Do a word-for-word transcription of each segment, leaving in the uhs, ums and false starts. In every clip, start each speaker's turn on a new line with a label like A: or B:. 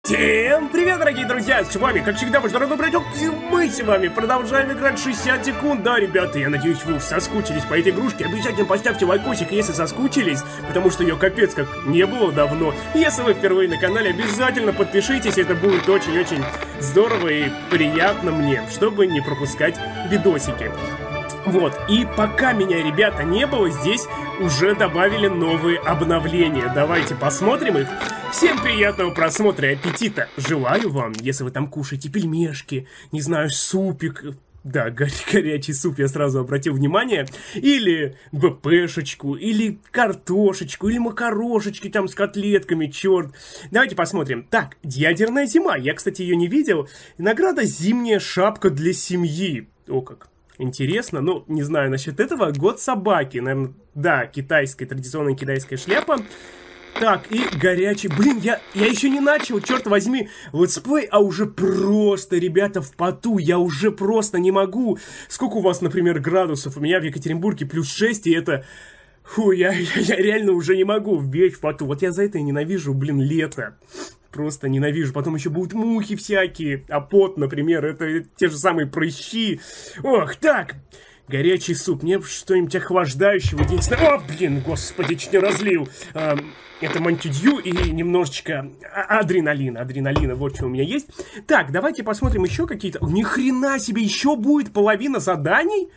A: Всем привет, дорогие друзья! С вами, как всегда, ваш дорогой браток, и мы с вами продолжаем играть шестьдесят секунд. Да, ребята, я надеюсь, вы уж соскучились по этой игрушке. Обязательно поставьте лайкосик, если соскучились, потому что ее капец как не было давно. Если вы впервые на канале, обязательно подпишитесь, это будет очень-очень здорово и приятно мне, чтобы не пропускать видосики. Вот, и пока меня, ребята, не было, здесь уже добавили новые обновления. Давайте посмотрим их. Всем приятного просмотра и аппетита желаю вам, если вы там кушаете пельмешки, не знаю, супик. Да, горя горячий суп, я сразу обратил внимание. Или БПшечку, или картошечку, или макарошечки там с котлетками, черт. Давайте посмотрим. Так, ядерная зима, я, кстати, ее не видел. Награда зимняя шапка для семьи. О как. Интересно, ну, не знаю насчет этого. Год собаки, наверное, да, китайская, традиционная китайская шляпа. Так, и горячий, блин, я, я еще не начал, черт возьми, летсплей, а уже просто, ребята, в поту, я уже просто не могу. Сколько у вас, например, градусов? У меня в Екатеринбурге плюс шесть, и это... Фу, я, я, я реально уже не могу бечь в поту. Вот я за это и ненавижу, блин, лето. Просто ненавижу. Потом еще будут мухи всякие. А пот, например, это те же самые прыщи. Ох, так. Горячий суп. Мне что-нибудь охлаждающего. Единственное... О, блин, господи, чуть не разлил. А, это мантидью и немножечко адреналина. Адреналина, вот что у меня есть. Так, давайте посмотрим еще какие-то... Ни хрена себе, еще будет половина заданий?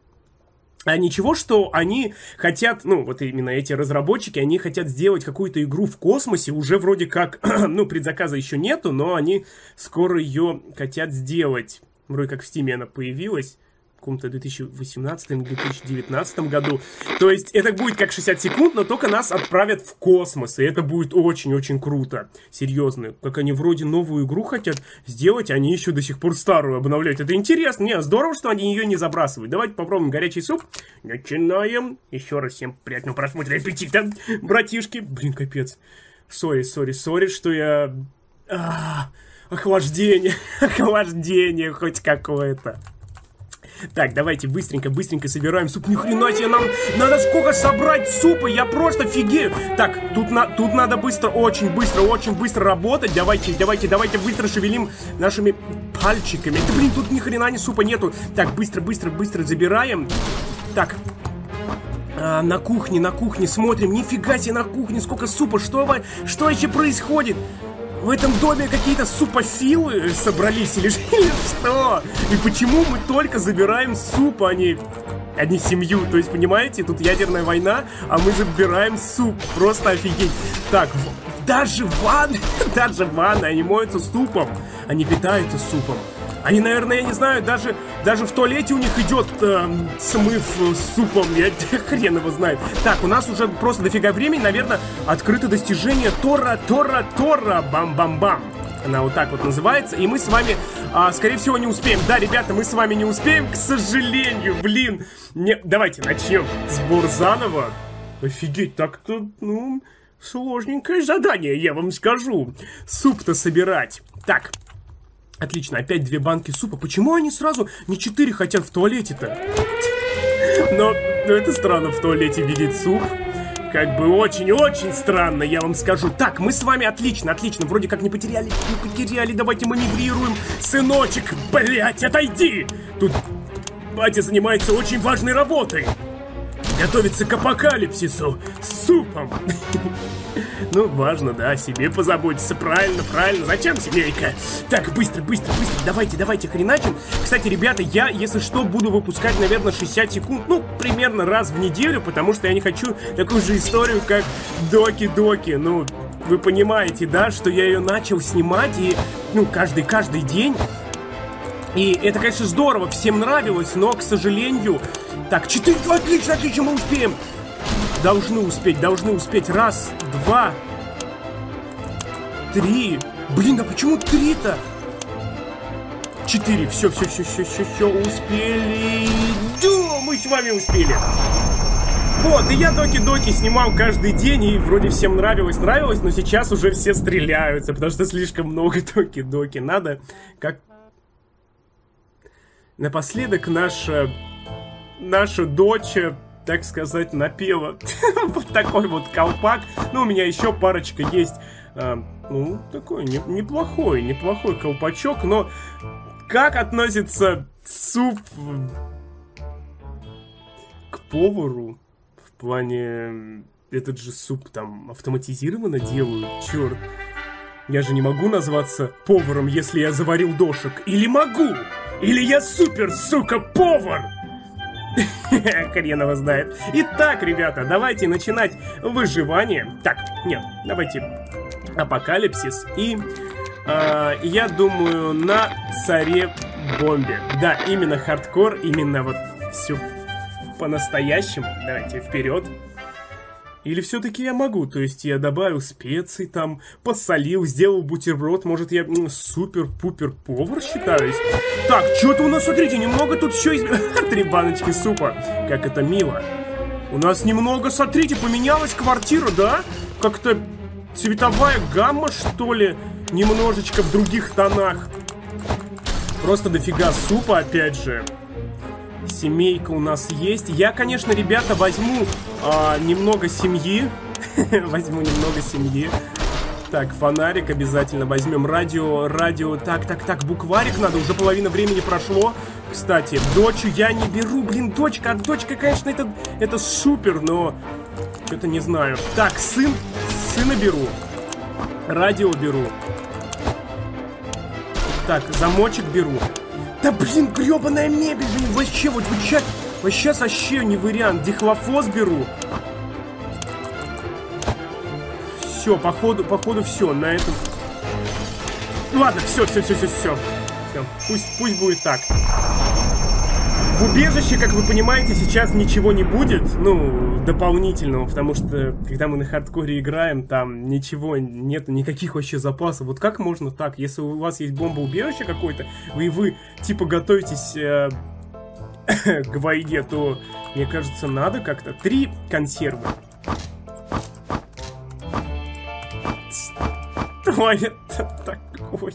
A: А ничего, что они хотят, ну, вот именно эти разработчики, они хотят сделать какую-то игру в космосе, уже вроде как, ну, предзаказа еще нету, но они скоро ее хотят сделать. Вроде как в Steam она появилась. В каком-то две тысячи восемнадцатом - две тысячи девятнадцатом году. То есть это будет как шестьдесят секунд, но только нас отправят в космос. И это будет очень-очень круто. Серьезно. Как они вроде новую игру хотят сделать, они еще до сих пор старую обновляют. Это интересно. Не, здорово, что они ее не забрасывают. Давайте попробуем горячий суп. Начинаем. Еще раз всем приятного просмотра и аппетита, братишки. Блин, капец. Сори, сори, сори, что я... А, охлаждение. Охлаждение хоть какое-то. Так, давайте быстренько-быстренько собираем суп. Ни хрена себе, нам надо сколько собрать супа, я просто офигею. Так, тут, на, тут надо быстро, очень быстро, очень быстро работать. Давайте, давайте, давайте быстро шевелим нашими пальчиками. Да, блин, тут ни хрена ни супа нету. Так, быстро, быстро, быстро забираем. Так, а, на кухне, на кухне смотрим. Нифига себе, на кухне сколько супа. Что, что вообще происходит? В этом доме какие-то супофилы собрались или, или что? И почему мы только забираем суп, а не, а не семью? То есть, понимаете, тут ядерная война, а мы забираем суп. Просто офигеть. Так, в, даже ванны, даже ванны, они моются супом. Они питаются супом. Они, наверное, я не знаю, даже, даже в туалете у них идет э, смыв с супом. Я хрен его знает. Так, у нас уже просто дофига времени, наверное, открыто достижение Тора, Тора, Тора, бам-бам-бам. Она вот так вот называется. И мы с вами, а, скорее всего, не успеем. Да, ребята, мы с вами не успеем, к сожалению, блин. Не... Давайте начнем. Сбор заново. Офигеть, так-то, ну, сложненькое задание, я вам скажу. Суп-то собирать. Так. Отлично, опять две банки супа. Почему они сразу не четыре хотят в туалете-то? Но, но это странно в туалете видеть суп. Как бы очень-очень странно, я вам скажу. Так, мы с вами отлично, отлично. Вроде как не потеряли, не потеряли. Давайте маневрируем. Сыночек, блять, отойди! Тут батя занимается очень важной работой. Готовится к апокалипсису с супом. Ну, важно, да, о себе позаботиться. Правильно, правильно. Зачем семейка? Так, быстро, быстро, быстро. Давайте, давайте хреначим. Кстати, ребята, я, если что, буду выпускать, наверное, шестьдесят секунд. Ну, примерно раз в неделю, потому что я не хочу такую же историю, как Доки-Доки. Ну, вы понимаете, да, что я ее начал снимать и, ну, каждый, каждый день. И это, конечно, здорово, всем нравилось, но, к сожалению... Так, четыре, отлично, отлично, мы успеем. Должны успеть, должны успеть. Раз, два, три. Блин, а почему три-то? Четыре, все, все, все, все, все, все, успели. Да, мы с вами успели. Вот, и я Доки-Доки снимал каждый день, и вроде всем нравилось, нравилось, но сейчас уже все стреляются, потому что слишком много Доки-Доки. Надо, как... Напоследок наша... Наша дочь так сказать, напела. Вот такой вот колпак. Ну, у меня еще парочка есть. А, ну, такой не, неплохой, неплохой колпачок. Но как относится суп к повару? В плане... Этот же суп там автоматизированно делают? Черт. Я же не могу назваться поваром, если я заварил дошек. Или могу? Или я супер, сука, повар? Хрен его знает. Итак, ребята, давайте начинать выживание. Так, нет, давайте апокалипсис. И э, я думаю, на царе бомбе. Да, именно хардкор, именно вот все по-настоящему. Давайте вперед. Или все-таки я могу, то есть я добавил специй там, посолил, сделал бутерброд, может я супер-пупер повар считаюсь? Так, что-то у нас, смотрите, немного тут еще из... Три баночки супа, как это мило. У нас немного, смотрите, поменялась квартира, да? Как-то цветовая гамма, что ли, немножечко в других тонах. Просто дофига супа, опять же. Семейка у нас есть. Я, конечно, ребята, возьму а, немного семьи. Возьму немного семьи. Так, фонарик обязательно возьмем. Радио, радио. Так, так, так, букварик надо. Уже половина времени прошло. Кстати, дочу я не беру. Блин, дочка, дочка, конечно, это, это супер, но что-то не знаю. Так, сын, сына беру. Радио беру. Так, замочек беру. Да блин, гребаная мебель, блин, вообще, вот, вот сейчас, вот сейчас вообще не вариант. Дихлофос беру. Все, походу, походу все, на этом. Ладно, все, все, все, все, все. Все, пусть, пусть будет так. В убежище, как вы понимаете, сейчас ничего не будет, ну, дополнительного, потому что, когда мы на хардкоре играем, там ничего, нет никаких вообще запасов. Вот как можно так? Если у вас есть бомбоубежище какое-то, вы, вы, типа, готовитесь э, к войне, то, мне кажется, надо как-то... Три консервы. Ой, это такое...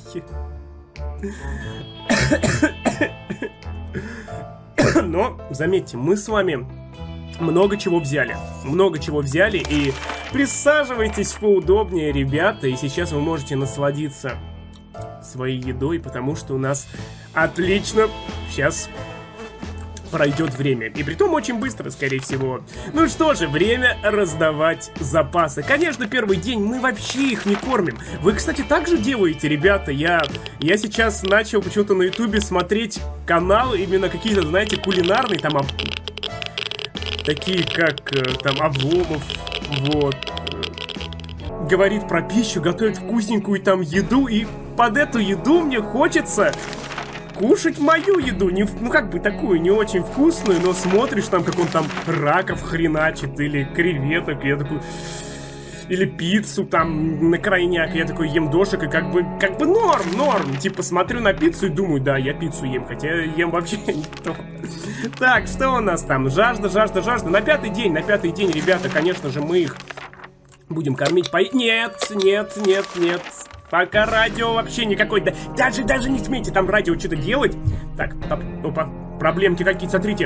A: Но, заметьте, мы с вами много чего взяли. Много чего взяли. И присаживайтесь поудобнее, ребята. И сейчас вы можете насладиться своей едой, потому что у нас отлично сейчас пройдет время. И притом очень быстро, скорее всего. Ну что же, время раздавать запасы. Конечно, первый день мы вообще их не кормим. Вы, кстати, так же делаете, ребята? Я, я сейчас начал почему-то на ютубе смотреть каналы именно какие-то, знаете, кулинарные. Там об... такие, как там Обломов. Вот. Говорит про пищу, готовит вкусненькую там еду. И под эту еду мне хочется... кушать мою еду, не, ну как бы такую, не очень вкусную, но смотришь там, как он там раков хреначит, или креветок, и я такой... Или пиццу там на крайняк, я такой ем дошек, и как бы, как бы норм, норм. Типа смотрю на пиццу и думаю, да, я пиццу ем, хотя я ем вообще не то. Так, что у нас там? Жажда, жажда, жажда. На пятый день, на пятый день, ребята, конечно же, мы их будем кормить по... Нет, нет, нет, нет. Пока радио вообще никакой, да, даже, даже не смейте там радио что-то делать. Так, оп, опа, проблемки какие-то, смотрите.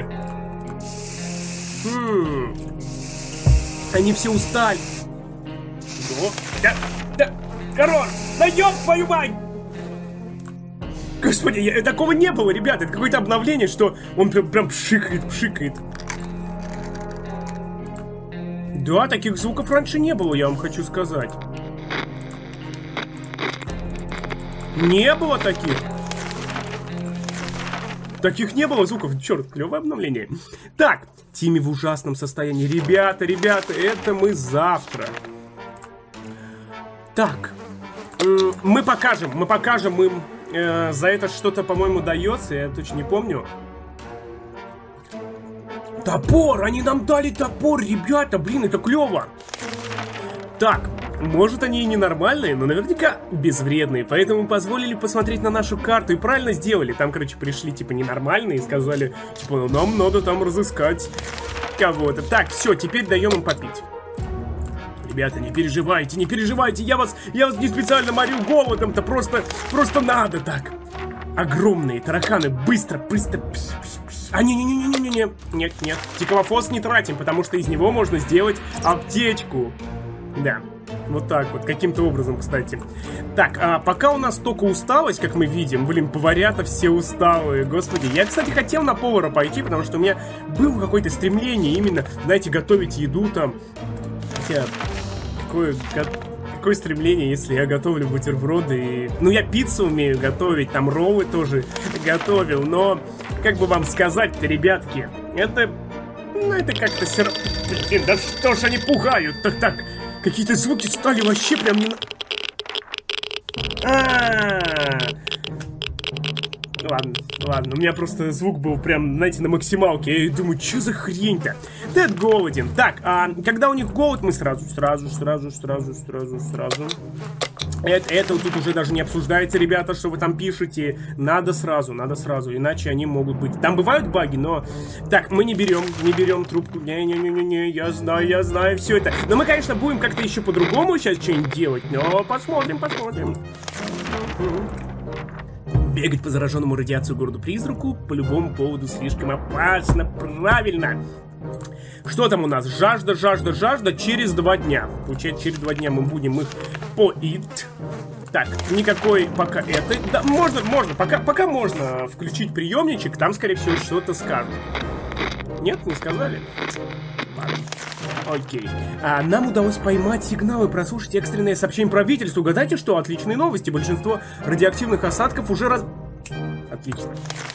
A: Хм. Они все устали. О, да, да, король, да ёб твою мать! Господи, я, такого не было, ребята, это какое-то обновление, что он прям, прям пшикает, пшикает. Да, таких звуков раньше не было, я вам хочу сказать. Не было таких. Таких не было звуков. Черт, клевое обновление. Так, Тимми в ужасном состоянии. Ребята, ребята, это мы завтра. Так, мы покажем, мы покажем им. Э, за это что-то, по-моему, дается. Я точно не помню. Топор! Они нам дали топор, ребята. Блин, это клево. Так. Может, они и ненормальные, но наверняка безвредные. Поэтому позволили посмотреть на нашу карту. И правильно сделали. Там, короче, пришли, типа, ненормальные и сказали, типа, нам надо там разыскать кого-то. Так, все, теперь даем им попить. Ребята, не переживайте, не переживайте. Я вас, я вас не специально морю голодом-то. Просто, просто надо так. Огромные тараканы. Быстро, быстро. А, не-не-не-не-не-не, нет-нет, тиклофос не тратим, потому что из него можно сделать аптечку. Да, вот так вот, каким-то образом, кстати. Так, а пока у нас только усталость, как мы видим. Блин, поварята все усталые, господи. Я, кстати, хотел на повара пойти, потому что у меня было какое-то стремление именно, знаете, готовить еду там. Хотя, какое... Какое стремление, если я готовлю бутерброды и... Ну, я пиццу умею готовить, там роллы тоже готовил, но... Как бы вам сказать-то, ребятки, это... Ну, это как-то все равно... Блин, да что ж они пугают? Так, так, какие-то звуки стали вообще прям не... А-а-а. Ладно, ладно, у меня просто звук был прям, знаете, на максималке. Я думаю, что за хрень-то? Дед голоден. Так, а когда у них голод, мы сразу, сразу, сразу, сразу, сразу, сразу. Это, это тут уже даже не обсуждается, ребята, что вы там пишете. Надо сразу, надо сразу, иначе они могут быть. Там бывают баги, но... Так, мы не берем, не берем трубку. Не-не-не-не, я знаю, я знаю все это. Но мы, конечно, будем как-то еще по-другому сейчас что-нибудь делать. Но посмотрим, посмотрим. Бегать по зараженному радиацию городу-призраку по любому поводу слишком опасно. Правильно. Что там у нас? Жажда, жажда, жажда через два дня. Получается, через два дня мы будем их поить. Так, никакой пока это... Да, можно, можно, пока, пока можно включить приемничек. Там, скорее всего, что-то скажут. Нет, не сказали? Ладно. Окей. А, нам удалось поймать сигналы, прослушать экстренное сообщение правительству. Угадайте, что? Отличные новости. Большинство радиоактивных осадков уже раз... Отлично.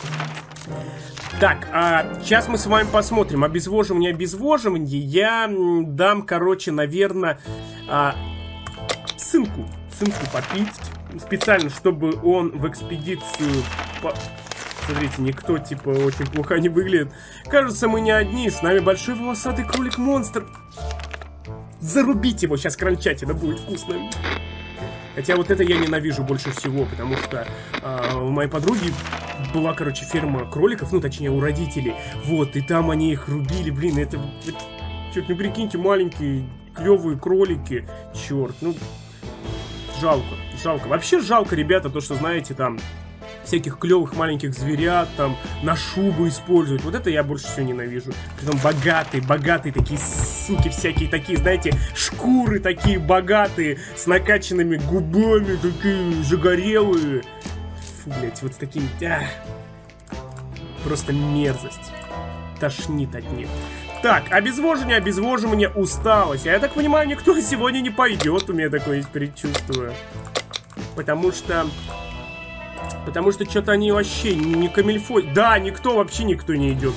A: Так, а сейчас мы с вами посмотрим. Обезвоживание, обезвоживание. Я дам, короче, наверное, а, сынку. Сынку попить. Специально, чтобы он в экспедицию... По... Смотрите, никто, типа, очень плохо не выглядит. Кажется, мы не одни. С нами большой волосатый кролик-монстр. Зарубить его сейчас, кранчать, это будет вкусно. Хотя вот это я ненавижу больше всего, потому что э, у моей подруги была, короче, ферма кроликов, ну, точнее, у родителей. Вот, и там они их рубили, блин, это... это черт, ну, прикиньте, маленькие, клевые кролики. Черт, ну... Жалко, жалко. Вообще жалко, ребята, то, что, знаете, там... всяких клевых маленьких зверят там на шубу используют. Вот это я больше всего ненавижу. Притом богатые, богатые такие суки всякие, такие, знаете, шкуры такие богатые, с накачанными губами, такие загорелые. Фу, блять, вот с таким... Ах. Просто мерзость. Тошнит от них. Так, обезвоживание, обезвоживание, усталость. А я так понимаю, никто сегодня не пойдет. У меня такое есть предчувствие. Потому что... Потому что что-то они вообще не камильфо... Да, никто, вообще никто не идет.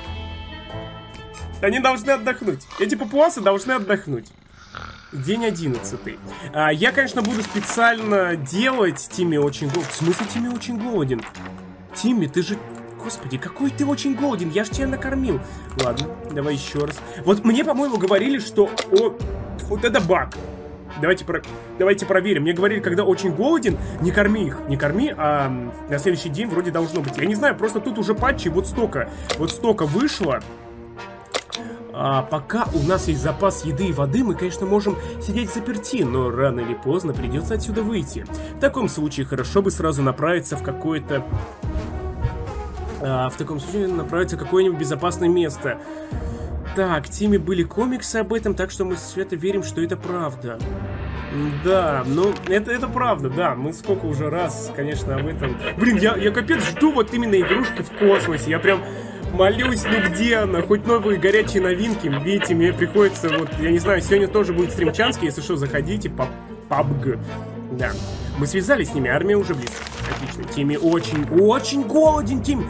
A: Они должны отдохнуть. Эти папуасы должны отдохнуть. День одиннадцатый. А, я, конечно, буду специально делать... Тимми очень голоден. В смысле Тимми очень голоден? Тимми, ты же... Господи, какой ты очень голоден. Я ж тебя накормил. Ладно, давай еще раз. Вот мне, по-моему, говорили, что... О, вот это баг. Давайте, про... Давайте проверим. Мне говорили, когда очень голоден, не корми их. Не корми, а на следующий день вроде должно быть. Я не знаю, просто тут уже патчи вот столько. Вот столько вышло. А пока у нас есть запас еды и воды, мы, конечно, можем сидеть заперти, но рано или поздно придется отсюда выйти. В таком случае хорошо бы сразу направиться в какое-то... А, в таком случае направиться в какое-нибудь безопасное место. Так, в Тиме были комиксы об этом, так что мы свято верим, что это правда. Да, ну, это, это правда, да. Мы сколько уже раз, конечно, об этом... Блин, я, я капец жду вот именно игрушки в космосе. Я прям молюсь, ну где она? Хоть новые горячие новинки. Видите, мне приходится вот... Я не знаю, сегодня тоже будет стримчанский. Если что, заходите по пабг. Да. Мы связались с ними, армия уже близко. Отлично. Тимми очень, очень голоден, Тимми.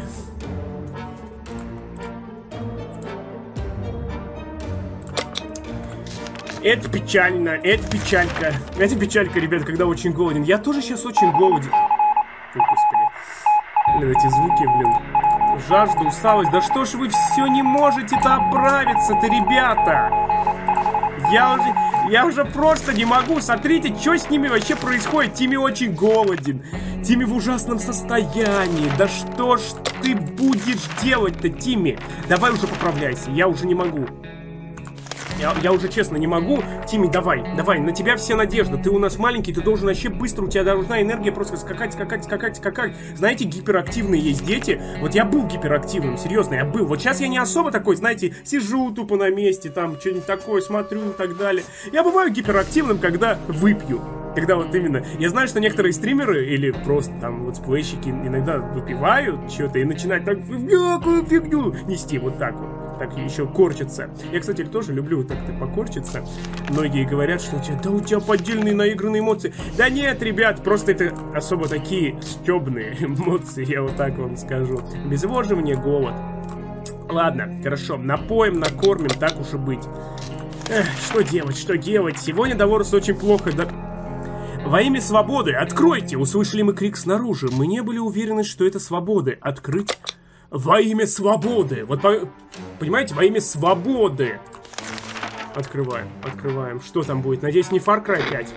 A: Это печально, это печалька. Это печалька, ребят, когда очень голоден. Я тоже сейчас очень голоден. О, господи. Блин, эти звуки, блин. Жажда, усталость. Да что ж вы все не можете-то оправиться-то, ребята? Я уже, я уже просто не могу. Смотрите, что с ними вообще происходит. Тимми очень голоден. Тимми в ужасном состоянии. Да что ж ты будешь делать-то, Тимми? Давай уже поправляйся, я уже не могу. Я, я уже честно не могу. Тимми, давай, давай, на тебя все надежда. Ты у нас маленький, ты должен вообще быстро, у тебя должна энергия просто скакать, скакать, скакать, скакать. Знаете, гиперактивные есть дети. Вот я был гиперактивным, серьезно, я был. Вот сейчас я не особо такой, знаете, сижу тупо на месте, там, что-нибудь такое, смотрю и так далее. Я бываю гиперактивным, когда выпью. Когда вот именно... Я знаю, что некоторые стримеры или просто там летсплейщики иногда выпивают что-то и начинают так всякую фигню нести вот так вот. Так еще корчится. Я, кстати, тоже люблю вот так-то покорчиться. Многие говорят, что у тебя, да у тебя поддельные наигранные эмоции. Да нет, ребят, просто это особо такие стебные эмоции, я вот так вам скажу. Обезвоживание, голод. Ладно, хорошо, напоим, накормим, так уж и быть. Эх, что делать, что делать? Сегодня Долорес очень плохо, да... Во имя свободы, откройте! Услышали мы крик снаружи. Мы не были уверены, что это свободы. Открыть... Во имя свободы! Вот, по... понимаете, во имя свободы! Открываем, открываем. Что там будет? Надеюсь, не Far Cry пять.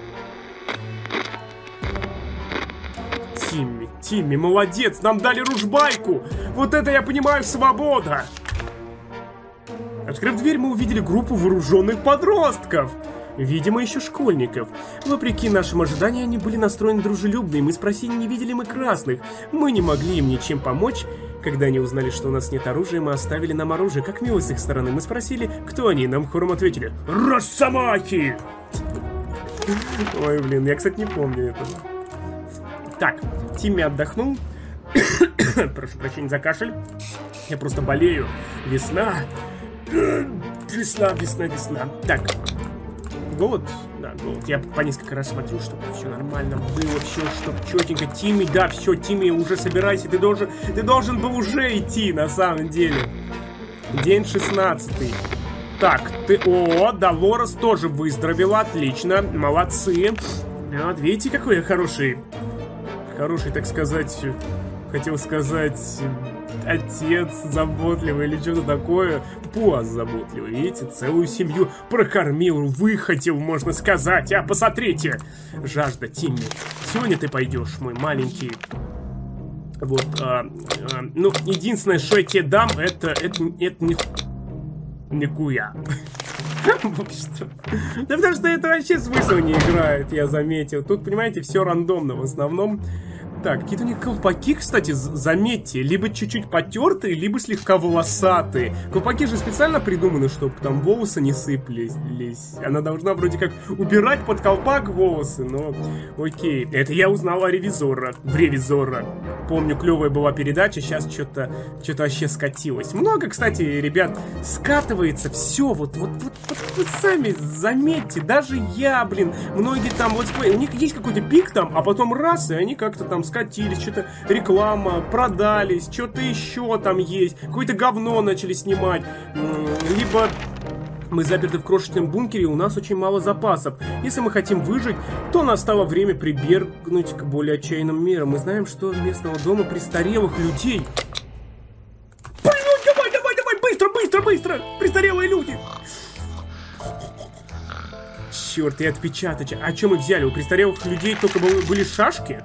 A: Тимми, Тимми, молодец! Нам дали ружбайку! Вот это, я понимаю, свобода! Открыв дверь, мы увидели группу вооруженных подростков. Видимо, еще школьников. Вопреки нашим ожиданиям, они были настроены дружелюбно, и мы спросили, не видели мы красных. Мы не могли им ничем помочь. Когда они узнали, что у нас нет оружия, мы оставили нам оружие. Как мило с их стороны. Мы спросили, кто они, нам хором ответили: Росомахи! Ой, блин, я, кстати, не помню этого. Так, Тимми отдохнул. Прошу прощения за кашель. Я просто болею. Весна. Весна, весна, весна. Так. Голод? Да, голод. Я по несколько раз смотрю, чтобы все нормально было, все, чтобы четенько. Тимми, да, все, Тимми, уже собирайся. Ты должен, ты должен был уже идти, на самом деле. День шестнадцатый. Так, ты... О, Долорес тоже выздоровела, отлично. Молодцы. Вот, видите, какой я хороший. Хороший, так сказать... Хотел сказать... Отец заботливый или что-то такое. Пуаз заботливый, видите, целую семью прокормил, выхотел, можно сказать. А посмотрите, жажда, Тимми. Сегодня ты пойдешь, мой маленький. Вот, а, а, ну, единственное, что я тебе дам, это, это, это не... Никуя. Да потому что это вообще смысл не играет, я заметил. Тут, понимаете, все рандомно в основном. Так, какие-то у них колпаки, кстати, заметьте, либо чуть-чуть потертые, либо слегка волосатые. Колпаки же специально придуманы, чтобы там волосы не сыпались. Она должна вроде как убирать под колпак волосы, но окей. Это я узнал о ревизора, в ревизора. Помню, клевая была передача, сейчас что-то что-то вообще скатилось. Много, кстати, ребят, скатывается все, вот, вот, вот, вот, вот сами заметьте, даже я, блин, многие там, летсплей, у них есть какой-то пик там, а потом раз, и они как-то там скатились, что-то реклама, продались, что-то еще там есть, какое-то говно начали снимать, либо мы заперты в крошечном бункере, и у нас очень мало запасов. Если мы хотим выжить, то настало время прибегнуть к более отчаянным мерам. Мы знаем, что у местного дома престарелых людей. Блин, давай, давай, давай, быстро, быстро, быстро, престарелые люди. Черт, и отпечаточек. А что мы взяли? У престарелых людей только были шашки?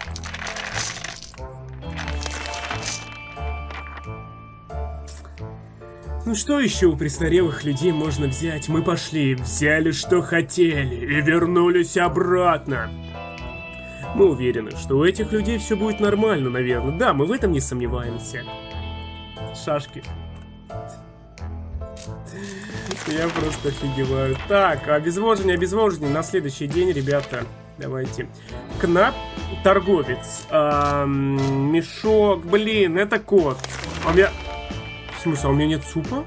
A: Ну что еще у престарелых людей можно взять? Мы пошли, взяли что хотели и вернулись обратно. Мы уверены, что у этих людей все будет нормально, наверное. Да, мы в этом не сомневаемся. Шашки. Я просто офигеваю. Так, обезвоживание, обезвоживание на следующий день, ребята. Давайте. Кнап, торговец. Эм, мешок, блин, это кот. А у меня... В смысле, а у меня нет супа?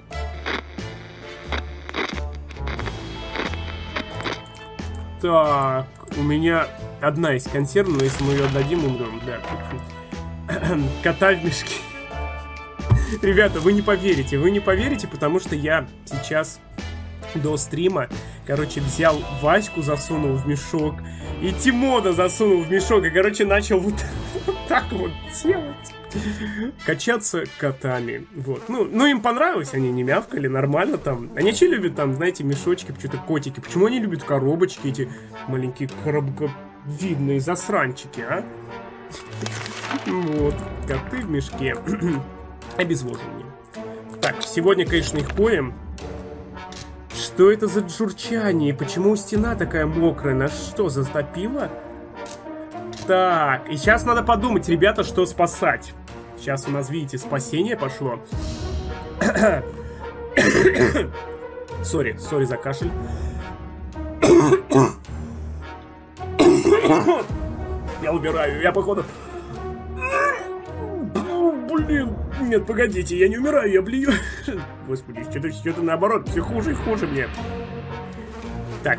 A: Так, у меня одна есть консерва, но если мы ее отдадим, умрем. Да. Кота в мешке. Ребята, вы не поверите, вы не поверите, потому что я сейчас до стрима, короче, взял Ваську, засунул в мешок, и Тимона засунул в мешок, и, короче, начал вот, вот так вот делать. Качаться котами. Вот. Ну, ну, им понравилось, они не мявкали, нормально там. Они че любят там, знаете, мешочки, почему-то котики. Почему они любят коробочки, эти маленькие коробковидные засранчики, а? Вот. Коты в мешке. Обезвоживание. Так, сегодня, конечно, их поем. Что это за журчание? Почему стена такая мокрая? Нас что, затопило? Так, и сейчас надо подумать, ребята, что спасать. Сейчас у нас, видите, спасение пошло. Сори, сори за кашель. Я убираю, я походу... Блин, нет, погодите, я не умираю, я блюю. Господи, что-то что-то наоборот, все хуже и хуже мне. Так.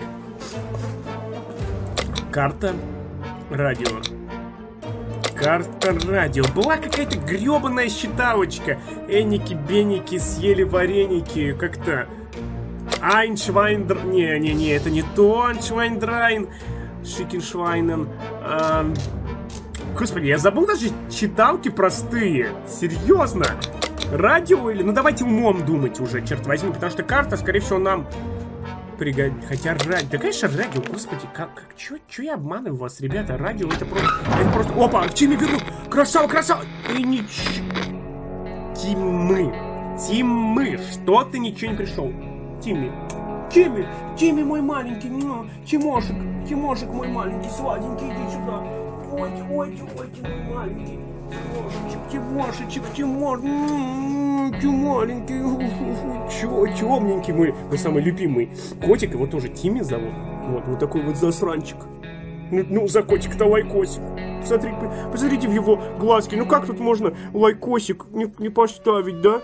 A: Карта. Радио. Карта радио. Была какая-то гребаная считалочка. Энники-беники съели вареники. Как-то... Айншвайндр... Не-не-не, это не то. Айншвайндрайн. Шикеншвайнен. А... Господи, я забыл даже читалки простые. Серьезно? Радио или... Ну давайте умом думать уже, черт возьми. Потому что карта, скорее всего, нам пригодится. Хотя радио... Да, конечно, радио. Господи, как... как... Чё, чё я обманываю вас, ребята? Радио это просто... Это просто... Опа, в Тиме верну! Красава, красава! И нич... Тимы. Тимы. Что ты ничего не пришел? Тимми. Тимми. Тимми мой маленький. Ну, Тимошек. Тимошек мой маленький, сладенький. Иди сюда. Ой, ой, ой, ты мой маленький. Тимошечек, Тимошечек, Тимош. Ты маленький. Чё, темненький мой. Мой самый любимый котик. Его тоже Тимми зовут. Вот, вот такой вот засранчик. Ну, ну за котик-то лайкосик. Посмотри, посмотрите в его глазки. Ну как тут можно лайкосик не, не поставить, да?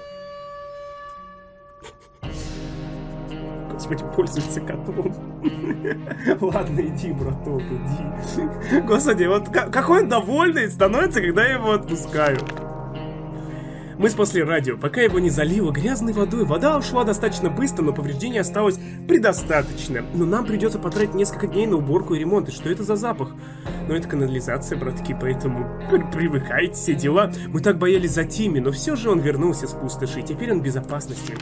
A: Господи, пользуется котом. Ладно, иди, браток, иди. Господи, вот какой он довольный становится, когда я его отпускаю. Мы спасли радио, пока его не залило грязной водой. Вода ушла достаточно быстро, но повреждений осталось предостаточно. Но нам придется потратить несколько дней на уборку и ремонт. И что это за запах? Но это канализация, братки, поэтому привыкайте, все дела. Мы так боялись за Тимми, но все же он вернулся с пустоши, и теперь он в безопасности.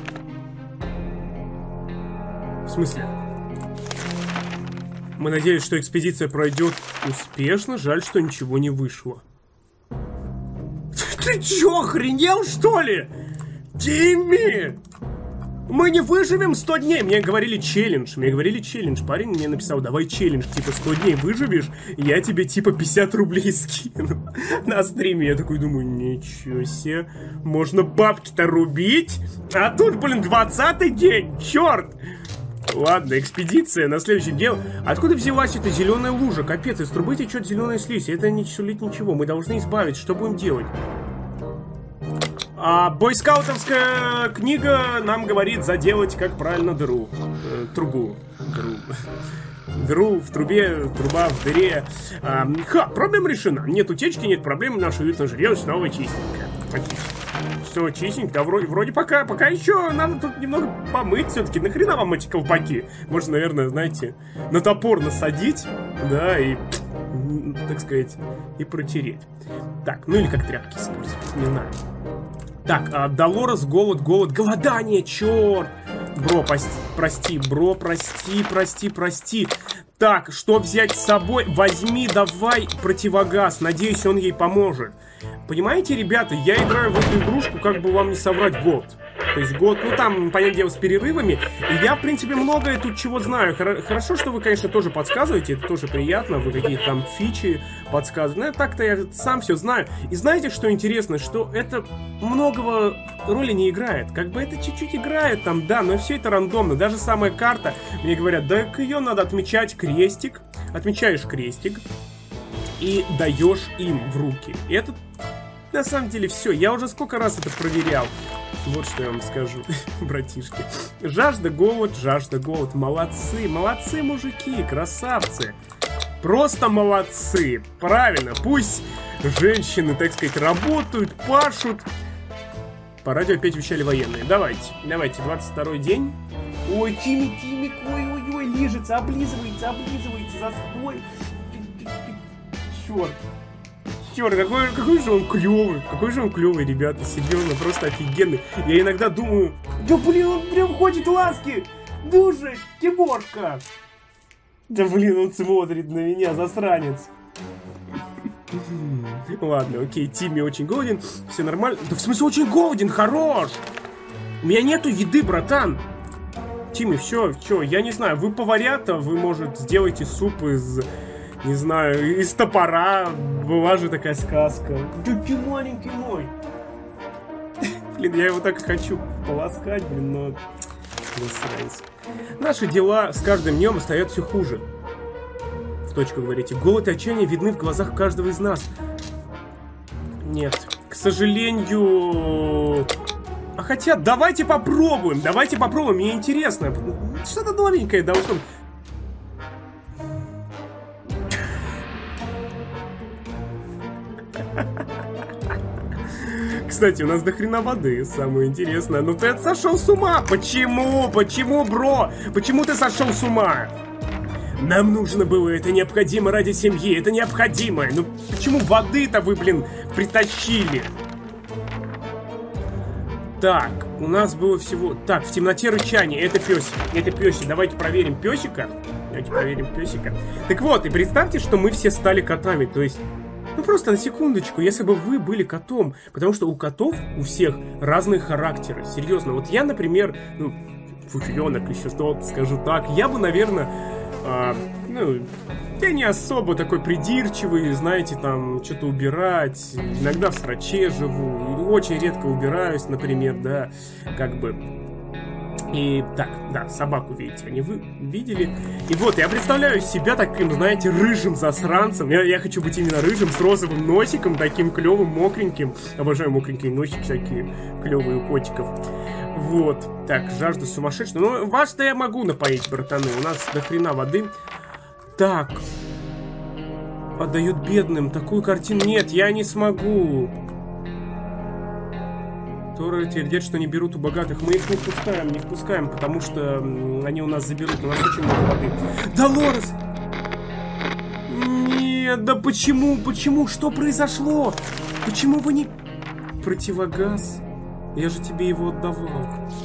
A: В смысле? Мы надеялись, что экспедиция пройдет успешно. Жаль, что ничего не вышло. Ты чё, охренел, что ли? Тимми! Мы не выживем сто дней. Мне говорили челлендж. Мне говорили челлендж. Парень мне написал, давай челлендж. Типа сто дней выживешь, я тебе типа пятьдесят рублей скину на стриме. Я такой думаю, ничего себе. Можно бабки-то рубить. А тут, блин, двадцатый день. Черт. Ладно, экспедиция на следующий день. Откуда взялась эта зеленая лужа? Капец, из трубы течет зеленая слизь. Это не сулит ничего. Мы должны избавить. Что будем делать? А бойскаутовская книга нам говорит заделать, как правильно, дыру. Э, трубу. Дыру. Дыру в трубе, труба в дыре. А, ха, проблема решена. Нет утечки, нет проблем. Наше уютное жилье снова чистенькое. Отлично. Все чистенько, да, вроде, вроде пока, пока еще надо тут немного помыть все-таки. Нахрена вам эти колпаки? Можно, наверное, знаете, на топор насадить, да, и, так сказать, и протереть. Так, ну или как тряпки использовать, не знаю. Так, а, Долорес, голод, голод, голодание, черт! Бро, прости, прости, бро, прости, прости, прости. Так, что взять с собой? Возьми давай противогаз, надеюсь, он ей поможет. Понимаете, ребята, я играю в эту игрушку, как бы вам не соврать, год. То есть год, ну там, понятное дело, с перерывами. И я, в принципе, многое тут чего знаю. Хорошо, что вы, конечно, тоже подсказываете, это тоже приятно. Вы какие-то там фичи подсказываете. Ну, так-то я сам все знаю. И знаете, что интересно? Что это многого роли не играет. Как бы это чуть-чуть играет там, да, но все это рандомно. Даже самая карта, мне говорят, да, ее надо отмечать крестик. Отмечаешь крестик и даешь им в руки. И это, на самом деле, все. Я уже сколько раз это проверял. Вот что я вам скажу, братишки. Жажда, голод, жажда, голод. Молодцы, молодцы, мужики, красавцы. Просто молодцы. Правильно, пусть женщины, так сказать, работают, пашут. По радио опять вещали военные. Давайте, давайте, двадцать второй день. Ой, Тимми, Тимми, ой-ой-ой, лижется, облизывается, облизывается, застой. Черт. Черт, какой, какой же он клевый, какой же он клевый, ребята, серьезно, просто офигенный. Я иногда думаю, да блин, он прям хочет ласки, души, Тимошка. Да блин, он смотрит на меня, засранец. Ладно, окей, Тимми очень голоден, все нормально. Да в смысле очень голоден, хорош. У меня нету еды, братан. Тимми, все, все, я не знаю, вы поварята, вы, может, сделаете суп из, не знаю, из топора. Была же такая сказка. Да ты маленький мой. Блин, я его так и хочу полоскать, блин, но... Наши дела с каждым днем остаются все хуже. В точку говорите. Голод и отчаяние видны в глазах каждого из нас. Нет, к сожалению... А хотя, давайте попробуем, давайте попробуем, мне интересно. Что-то новенькое должно... Кстати, у нас до хрена воды, самое интересное. Ну ты сошел с ума! Почему? Почему, бро? Почему ты сошел с ума? Нам нужно было, это необходимо ради семьи, это необходимо. Ну почему воды-то вы, блин, притащили? Так, у нас было всего... Так, в темноте рычание, это песик, это песик. Давайте проверим песика. Давайте проверим песика. Так вот, и представьте, что мы все стали котами, то есть... Ну просто на секундочку, если бы вы были котом. Потому что у котов у всех разные характеры. Серьезно, вот я, например, ну, фуфленок еще тот, скажу так. Я бы, наверное, а, ну, я не особо такой придирчивый, знаете, там, что-то убирать. Иногда в сраче живу, очень редко убираюсь, например, да, как бы... И так, да, собаку видите, они вы видели. И вот, я представляю себя таким, знаете, рыжим засранцем. Я, я хочу быть именно рыжим, с розовым носиком, таким клевым, мокреньким. Обожаю мокренькие носики всякие, клевые у котиков. Вот, так, жажда сумасшедшая. Ну, вас-то я могу напоить, братаны, у нас до хрена воды. Так, отдают бедным, такую картину нет, я не смогу. Которые твердят, что не берут у богатых. Мы их не впускаем, не впускаем, потому что они у нас заберут. У нас очень много воды. Долорес! Нет, да почему? Почему? Что произошло? Почему вы не... Противогаз? Я же тебе его отдавал.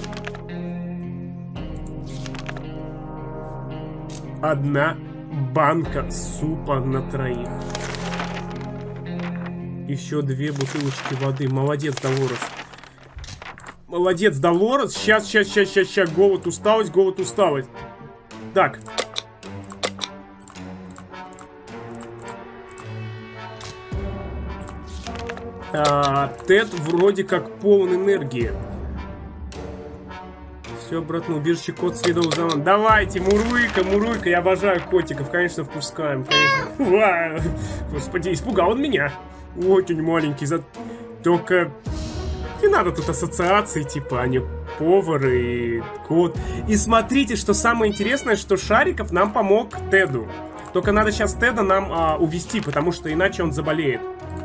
A: Одна банка супа на троих. Еще две бутылочки воды. Молодец, Долорес. Молодец, Долорес. Сейчас, сейчас, сейчас, сейчас, сейчас. Голод, усталость, голод, усталость. Так. А, Тед вроде как полон энергии. Все, братан, убежище кот следовал за мной. Давайте, Муруйка, Муруйка. Я обожаю котиков, конечно, впускаем. Конечно. Господи, испугал он меня. Очень маленький. За... Только... Не надо тут ассоциаций, типа, они повар и кот. И смотрите, что самое интересное, что Шариков нам помог Теду. Только надо сейчас Теда нам а, увести, потому что иначе он заболеет.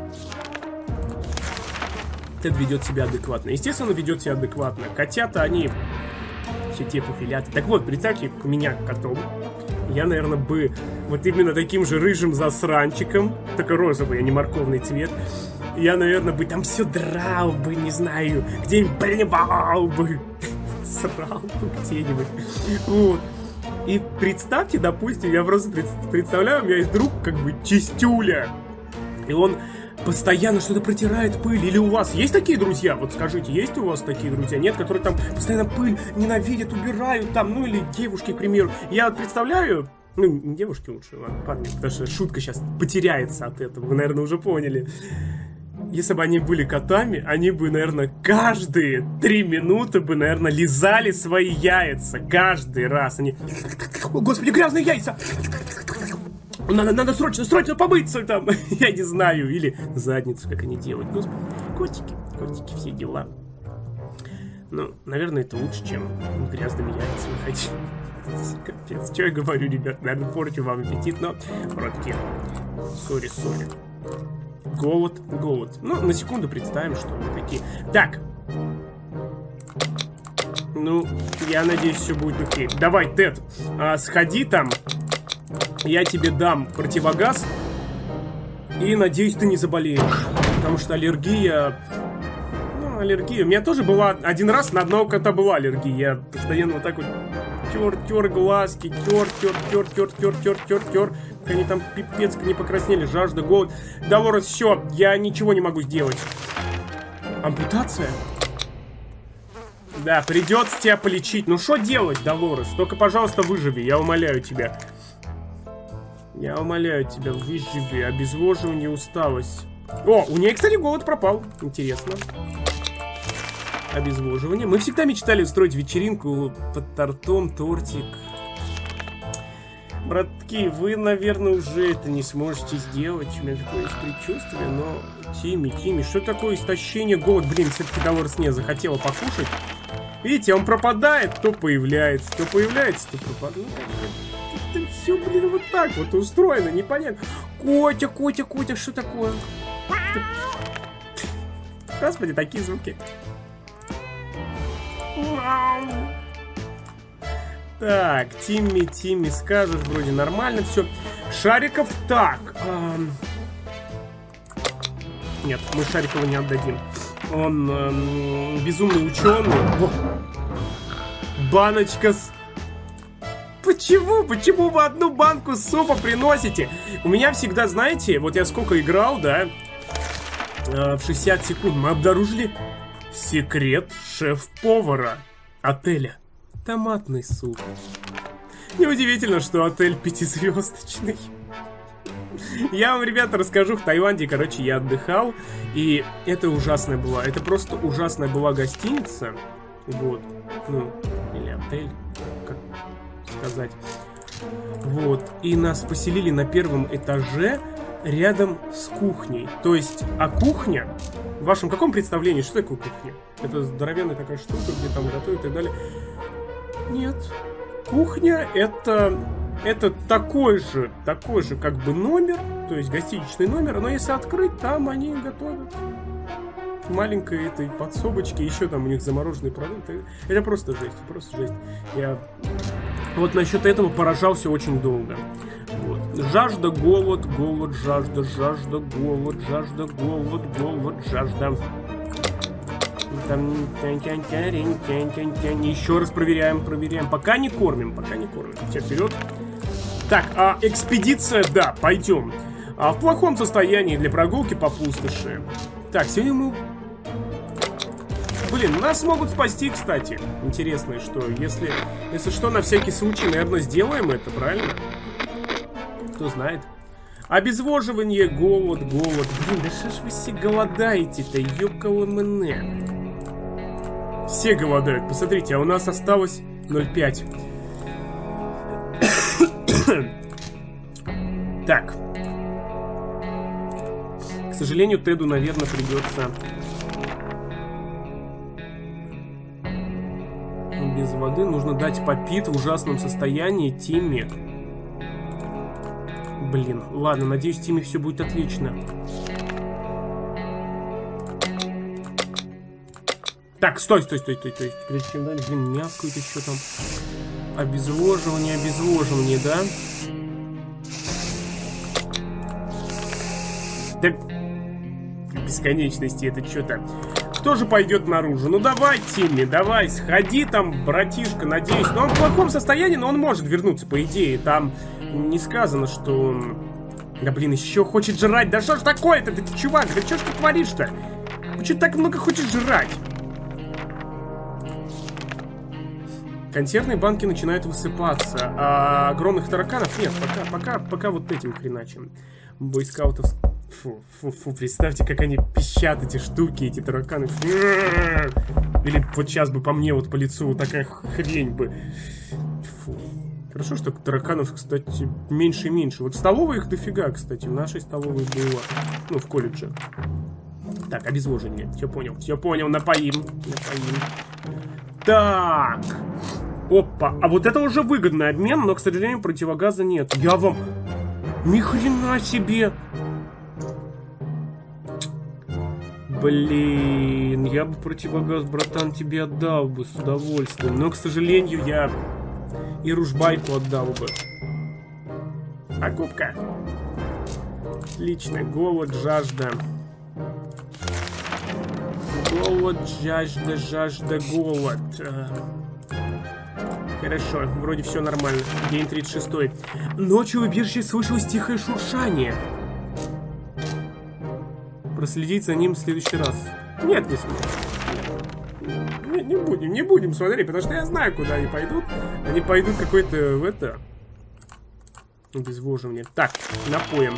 A: Тед ведет себя адекватно. Естественно, ведет себя адекватно. Котята, они все те пуфиляты. Так вот, представьте, у меня котом. Я, наверное, бы вот именно таким же рыжим засранчиком, только розовый, а не морковный цвет. Я, наверное, бы там все драл бы, не знаю, где-нибудь блевал бы, срал бы где-нибудь. Вот. И представьте, допустим, я просто представляю, у меня есть друг, как бы, Чистюля. И он постоянно что-то протирает пыль. Или у вас есть такие друзья? Вот скажите, есть у вас такие друзья? Нет, которые там постоянно пыль ненавидят, убирают там, ну или девушки, к примеру. Я вот представляю... Ну, не девушки лучше, ладно, парни, потому что шутка сейчас потеряется от этого, вы, наверное, уже поняли. Если бы они были котами, они бы, наверное, каждые три минуты бы, наверное, лизали свои яйца. Каждый раз они... О, господи, грязные яйца! Надо, надо срочно, срочно помыться там! Я не знаю. Или задницу, как они делают. Господи, котики, котики, все дела. Ну, наверное, это лучше, чем грязными яйцами ходить. Капец, что я говорю, ребят? Наверное, порчу вам аппетит, но... Братки, сори, сори. Голод, голод. Ну, на секунду представим, что мы такие. Так. Ну, я надеюсь, все будет окей. Давай, Тед, а, сходи там. Я тебе дам противогаз. И надеюсь, ты не заболеешь. Потому что аллергия... Ну, аллергия. У меня тоже была... Один раз на одного кота была аллергия. Я постоянно вот так вот... Тер, тер глазки, тер, тер, тер, тер, тер, тер, тер, тер. Они там пипец не покраснели, жажда, голод. Долорес, все, я ничего не могу сделать. Ампутация? Да, придется тебя полечить. Ну что делать, Долорес? Только, пожалуйста, выживи, я умоляю тебя. Я умоляю тебя, выживи. Обезвоживание, усталость. О, у нее, кстати, голод пропал. Интересно. Обезвоживание. Мы всегда мечтали устроить вечеринку под тортом, тортик. Братки, вы, наверное, уже это не сможете сделать. У меня такое есть предчувствие, но... Тимми, Тимми, что такое истощение, голод? Блин, все-таки Долорес не захотела покушать. Видите, он пропадает, то появляется, то появляется, то пропадает. Ну, это все, блин, вот так вот устроено, непонятно. Котя, Котя, Котя, что такое? Господи, такие звуки. Так, Тимми, Тимми, скажешь, вроде нормально все. Шариков так. Эм... Нет, мы Шарикова не отдадим. Он эм, безумный ученый. О! Баночка с... Почему? Почему вы одну банку супа приносите? У меня всегда, знаете, вот я сколько играл, да, э, в шестьдесят секунд мы обнаружили секрет шеф-повара отеля. Томатный суп. Неудивительно, что отель пятизвездочный. Я вам, ребята, расскажу. В Таиланде, короче, я отдыхал. И это ужасная была. Это просто ужасная была гостиница. Вот. Ну, или отель, как сказать. Вот. И нас поселили на первом этаже рядом с кухней. То есть, а кухня... В вашем каком представлении, что такое кухня? Это здоровенная такая штука, где там готовят и так далее. Нет. Кухня это... Это такой же, такой же как бы номер, то есть гостиничный номер, но если открыть, там они готовят в маленькой этой подсобочке, еще там у них замороженные продукты. Это просто жесть, просто жесть. Я вот насчет этого поражался очень долго. Вот. Жажда, голод, голод, жажда, жажда, голод, жажда, голод, голод, жажда. Там... Еще раз проверяем, проверяем. Пока не кормим, пока не кормим. Все, вперед. Так, а экспедиция, да, пойдем. А в плохом состоянии для прогулки по пустоши. Так, сегодня мы... Блин, нас могут спасти, кстати. Интересно, что если... Если что, на всякий случай, наверное, сделаем это, правильно? Кто знает. Обезвоживание, голод, голод. Блин, да что ж вы все голодаете-то, ёкало-мене. Все голодают, посмотрите, а у нас осталось ноль пять. Так. К сожалению, Теду, наверное, придется без воды. Нужно дать попит в ужасном состоянии Тимми. Блин, ладно, надеюсь, Тимми все будет отлично. Так, стой, стой, стой, стой, стой. Блин, мявкает еще там. Обезвоживание, обезвоживание, да? Так, бесконечности, это что-то. Кто же пойдет наружу? Ну давай, Тимми, давай, сходи там, братишка, надеюсь. Но он в плохом состоянии, но он может вернуться, по идее. Там не сказано, что он... Да блин, еще хочет жрать. Да что ж такое-то, ты, чувак, да что ж ты творишь-то? Ты что так много хочешь жрать? Консервные банки начинают высыпаться, а огромных тараканов нет. Пока, пока, пока вот этим хреначим. Бойскаутов... Фу, фу, фу, представьте, как они пищат, эти штуки, эти тараканы. Или вот сейчас бы по мне, вот по лицу, вот такая хрень бы. Фу. Хорошо, что тараканов, кстати, меньше и меньше. Вот в столовой их дофига, кстати. В нашей столовой было. Ну, в колледже. Так, обезвоживание. Все понял, все понял, напоим. Напоим. Так. Опа. А вот это уже выгодный обмен, но, к сожалению, противогаза нет. Я вам... Ни хрена себе! Блин, я бы противогаз, братан, тебе отдал бы с удовольствием. Но, к сожалению, я и ружбайку отдал бы. Покупка. Отлично. Голод, жажда. Голод, жажда, жажда, голод. Хорошо, вроде все нормально. День тридцать шестой. Ночью в убежище слышалось тихое шуршание. Проследить за ним в следующий раз. Нет, не сможет. Не, не будем, не будем смотреть, потому что я знаю, куда они пойдут. Они пойдут какой-то в это... Обезвоживание. Так, напоем.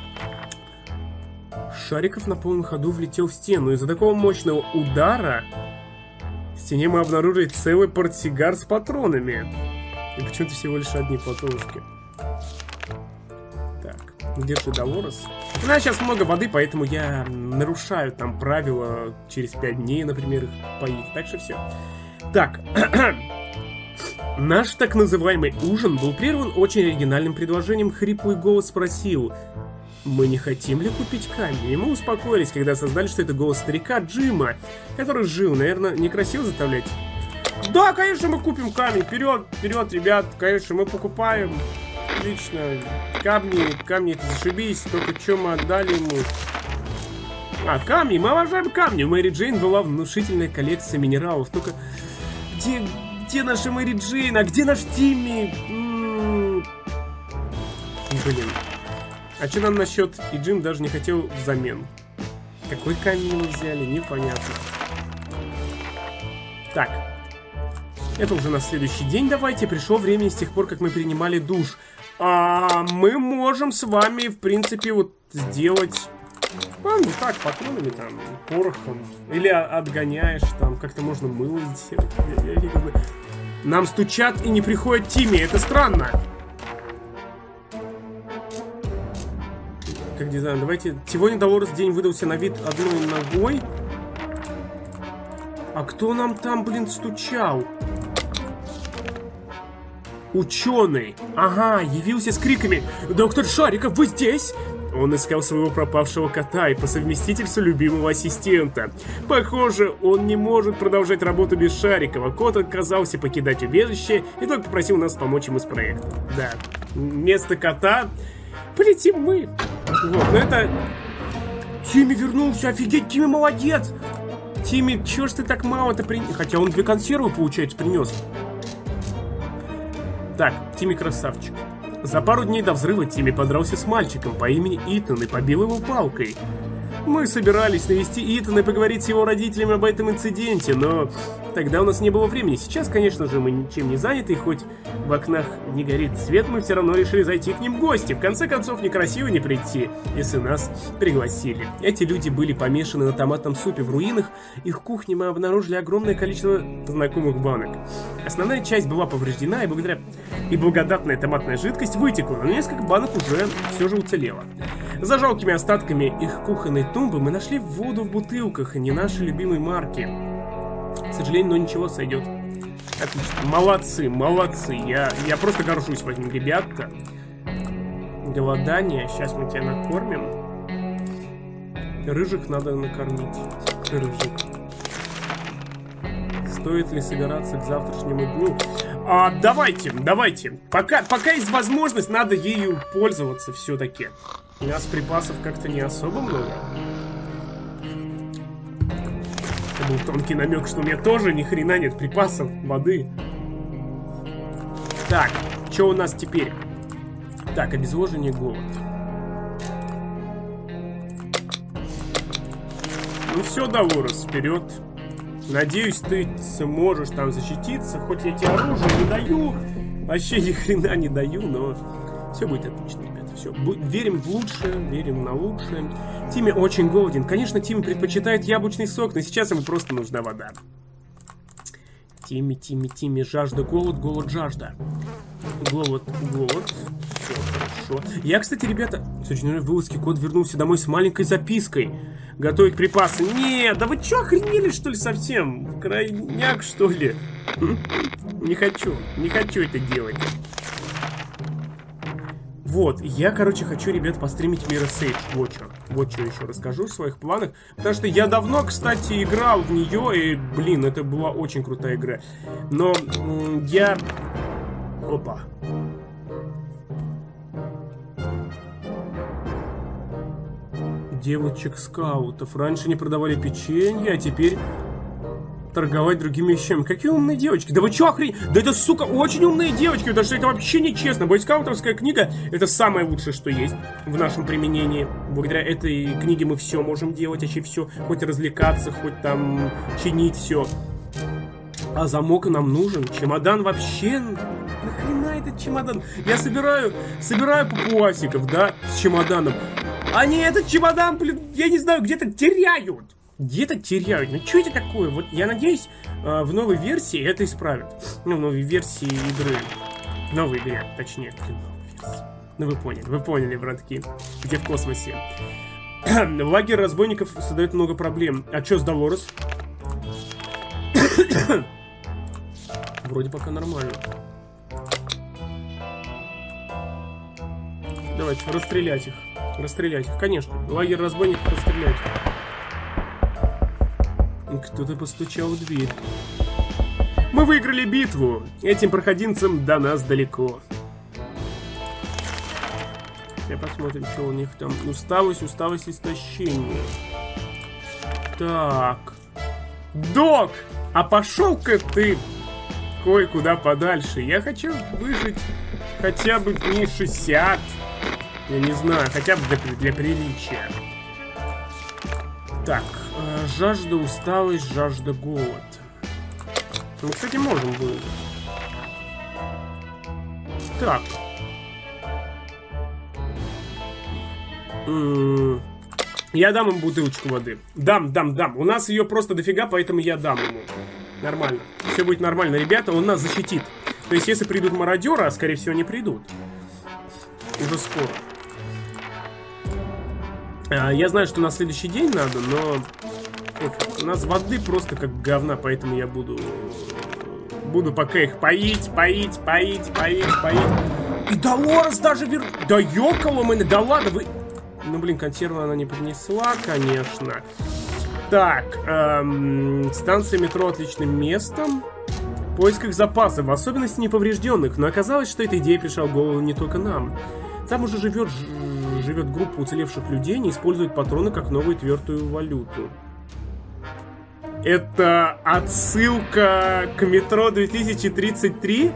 A: Шариков на полном ходу влетел в стену. Из-за такого мощного удара в стене мы обнаружили целый портсигар с патронами. И почему-то всего лишь одни патронушки. Так, держи Долорес. У нас сейчас много воды, поэтому я нарушаю там правила через пять дней, например, их поить. Так что все. Так. Наш так называемый ужин был прерван очень оригинальным предложением. Хриплый голос спросил: мы не хотим ли купить камень? И мы успокоились, когда осознали, что это голос старика Джима, который жил. Наверное, некрасиво заставлять. Да, конечно, мы купим камень. Вперед, вперед, ребят. Конечно, мы покупаем. Отлично. Камни, камни, это зашибись. Только что мы отдали ему? А, камни, мы обожаем камни. У Мэри Джейн была внушительная коллекция минералов. Только где... Где наша Мэри Джейн? А где наш Тимми? М-м-м. Блин. А что нам насчет... И Джим даже не хотел взамен. Какой камень мы взяли? Непонятно. Так. Это уже на следующий день. Давайте. Пришло время с тех пор, как мы принимали душ. А мы можем с вами, в принципе, вот сделать... А, ну так, патронами там, порохом. Или отгоняешь там, как-то можно мыло сделать. Я, я, я, Нам стучат и не приходит Тимми, это странно. Как дизайн, давайте. Сегодня Долорес день выдался на вид одной ногой. А кто нам там, блин, стучал? Ученый. Ага, явился с криками: доктор Шариков, вы здесь? Он искал своего пропавшего кота и по совместительству любимого ассистента. Похоже, он не может продолжать работу без Шарикова. Кот отказался покидать убежище и только попросил нас помочь ему с проектом. Да, вместо кота полетим мы. Вот, но это... Тимми вернулся, офигеть, Тимми молодец. Тимми, чё ж ты так мало-то принес? Хотя он две консервы, получается, принес. Так, Тимми красавчик. За пару дней до взрыва Тимми подрался с мальчиком по имени Итан и побил его палкой. Мы собирались навести Итана и поговорить с его родителями об этом инциденте, но тогда у нас не было времени. Сейчас, конечно же, мы ничем не заняты, и хоть в окнах не горит свет, мы все равно решили зайти к ним в гости. В конце концов, некрасиво не прийти, если нас пригласили. Эти люди были помешаны на томатном супе в руинах. Их кухне мы обнаружили огромное количество знакомых банок. Основная часть была повреждена, и благодаря и благодатная томатная жидкость вытекла, но несколько банок уже все же уцелело. За жалкими остатками их кухонной тумбы мы нашли воду в бутылках, и не наши любимые марки. К сожалению, но ничего, сойдет. Отлично. Молодцы, молодцы. Я, я просто горжусь вами, ребята. Голодание. Сейчас мы тебя накормим. Рыжих надо накормить. Рыжих. Стоит ли собираться к завтрашнему дню? А, давайте, давайте. Пока, пока есть возможность, надо ею пользоваться все-таки. У нас припасов как-то не особо много. Это был тонкий намек, что у меня тоже ни хрена нет припасов, воды. Так, что у нас теперь? Так, обезвоживание, голод. Ну все, Долорес, вперед. Надеюсь, ты сможешь там защититься. Хоть я тебе оружие не даю. Вообще ни хрена не даю, но все будет отлично, ребята. Все, верим в лучшее, верим на лучшее. Тимми очень голоден. Конечно, Тимми предпочитает яблочный сок, но сейчас ему просто нужна вода. Тимми, Тимми, Тимми, жажда, голод, голод, жажда. Голод, голод. Все хорошо. Я, кстати, ребята, с очередной вылазки кот вернулся домой с маленькой запиской. Готовить припасы. Нет, да вы что, охренели, что ли, совсем? Крайняк, что ли? Не хочу, не хочу это делать. Вот, я, короче, хочу, ребят, постримить Mirror's Edge. Вот что, вот что еще расскажу в своих планах. Потому что я давно, кстати, играл в нее, и, блин, это была очень крутая игра. Но я... Опа. Девочек-скаутов. Раньше не продавали печенье, а теперь... торговать другими вещами. Какие умные девочки. Да вы чё охрен... Да это, сука, очень умные девочки. Потому что это вообще нечестно. Бойскаутовская книга — это самое лучшее, что есть в нашем применении. Благодаря этой книге мы все можем делать. Вообще все. Хоть развлекаться, хоть там чинить все. А замок нам нужен. Чемодан вообще... Нахрена этот чемодан? Я собираю... Собираю папуасиков, да, с чемоданом. Они этот чемодан, блин, я не знаю, где-то теряют. Где-то теряют. Ну, что это такое? Вот я надеюсь, э, в новой версии это исправят. Ну, в новой версии игры. В новой игре, точнее. Ну, вы поняли, вы поняли, братки. Где в космосе. Лагерь разбойников создает много проблем. А что с Долорес? Вроде пока нормально. Давайте, расстрелять их. Расстрелять их, конечно. Лагерь разбойников расстрелять. Кто-то постучал в дверь. Мы выиграли битву. Этим проходимцам до нас далеко. Сейчас посмотрим, что у них там. Усталость, усталость, истощение. Так. Док, а пошел-ка ты кое-куда подальше. Я хочу выжить хотя бы дней шестьдесят. Я не знаю, хотя бы для, для приличия. Так, э, жажда, усталость, жажда, голод. Мы, кстати, можем выжить. Так. М-м- я дам ему бутылочку воды. Дам, дам, дам. У нас ее просто дофига, поэтому я дам ему. Нормально. Все будет нормально, ребята, он нас защитит. То есть, если придут мародеры, а скорее всего не придут. Уже скоро. Я знаю, что на следующий день надо, но у нас воды просто как говна, поэтому я буду буду пока их поить, поить, поить, поить, поить. И Долорес даже вер... Да ёкало мы, да ладно вы... Ну блин, консервы она не принесла, конечно. Так, эм, станция метро отличным местом. В поисках запасов, в особенности неповрежденных. Но оказалось, что эта идея пришла в голову не только нам. Там уже живет... живет группа уцелевших людей, не используют патроны как новую твердую валюту. Это отсылка к метро две тысячи тридцать три?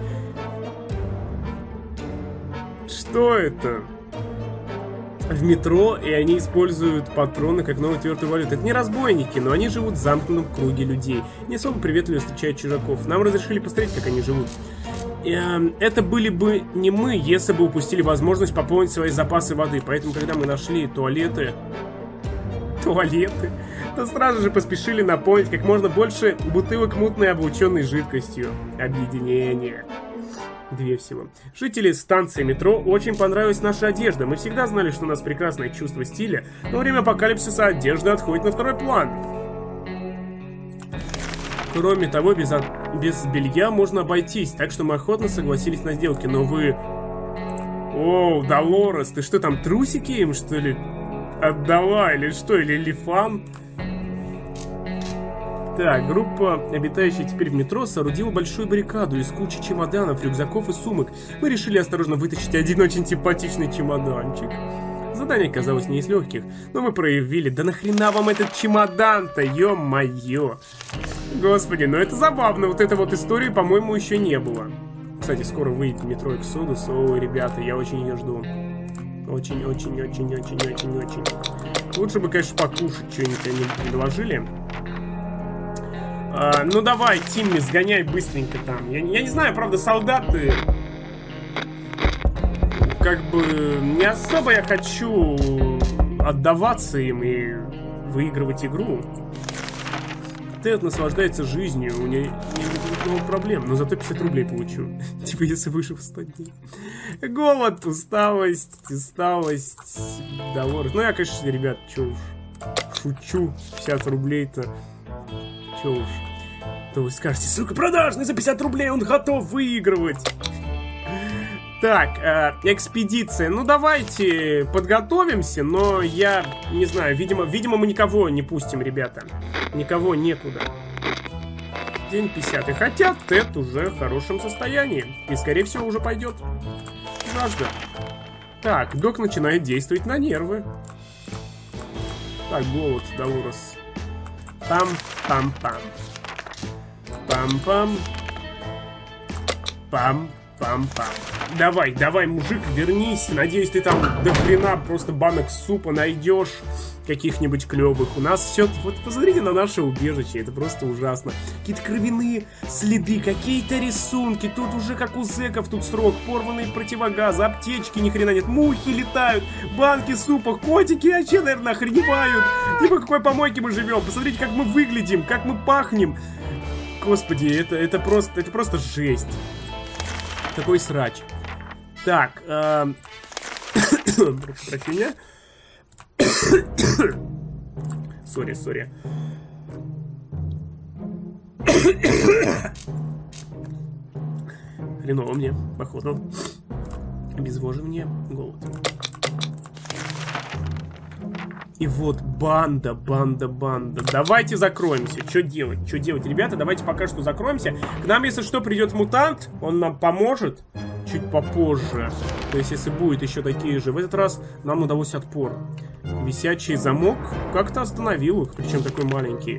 A: Что это? В метро, и они используют патроны как новую твердую валюту. Это не разбойники, но они живут в замкнутом круге людей. Не особо приветливо встречают чужаков. Нам разрешили посмотреть, как они живут. Это были бы не мы, если бы упустили возможность пополнить свои запасы воды. Поэтому, когда мы нашли туалеты, туалеты, то сразу же поспешили наполнить как можно больше бутылок мутной облученной жидкостью. Объединение. Две всего. Жители станции метро очень понравилась наша одежда. Мы всегда знали, что у нас прекрасное чувство стиля, но во время апокалипсиса одежда отходит на второй план. Кроме того, без, от... без белья можно обойтись, так что мы охотно согласились на сделки, но вы... Оу, Долорес, ты что, там трусики им, что ли, отдала, или что, или лифан? Так, группа, обитающая теперь в метро, соорудила большую баррикаду из кучи чемоданов, рюкзаков и сумок. Мы решили осторожно вытащить один очень симпатичный чемоданчик. Задание казалось не из легких, но мы проявили. Да нахрена вам этот чемодан-то, ё-моё. Господи, ну это забавно, вот этой вот истории, по-моему, еще не было. Кстати, скоро выйдет метро Эксодус. О, ребята, я очень ее жду. Очень-очень-очень-очень-очень-очень. Лучше бы, конечно, покушать что-нибудь они предложили. А, ну давай, Тимми, сгоняй быстренько там. Я, я не знаю, правда, солдаты... Как бы не особо я хочу отдаваться им и выигрывать игру. Тед наслаждается жизнью, у нее нет много проблем, но зато пятьдесят рублей получу. Типа если выживу сто дней. Голод, усталость, усталость, Долорес. Ну я, конечно, ребят, чё уж, шучу. пятьдесят рублей-то, чё уж. То вы скажете, сука, продажный за пятьдесят рублей, он готов выигрывать. Так, э, экспедиция. Ну, давайте подготовимся, но я не знаю, видимо, видимо, мы никого не пустим, ребята. Никого некуда. День пятидесятый. Хотя Тед уже в хорошем состоянии. И, скорее всего, уже пойдет. Жажда. Так, док начинает действовать на нервы. Так, голод, Долорес. Пам-пам-пам. Пам-пам. Пам-пам-пам. Давай, давай, мужик, вернись. Надеюсь, ты там до хрена просто банок супа найдешь. Каких-нибудь клевых. У нас все... Вот посмотрите на наше убежище. Это просто ужасно. Какие-то кровяные следы, какие-то рисунки. Тут уже как у зэков тут срок. Порванные противогазы, аптечки, ни хрена нет. Мухи летают, банки супа, котики вообще, наверное, охреневают. Типа, какой помойке мы живем. Посмотрите, как мы выглядим, как мы пахнем. Господи, это, это просто... Это просто жесть. Такой срач. Так, эм... прошу прощения. Сори, сори. Хреново мне, походу. Обезвоживание, голод. И вот банда, банда, банда. Давайте закроемся. Что делать? Что делать? Ребята, давайте пока что закроемся. К нам, если что, придет мутант. Он нам поможет чуть попозже. То есть, если будет еще такие же. В этот раз нам удалось отпор. Висячий замок как-то остановил их. Причем такой маленький.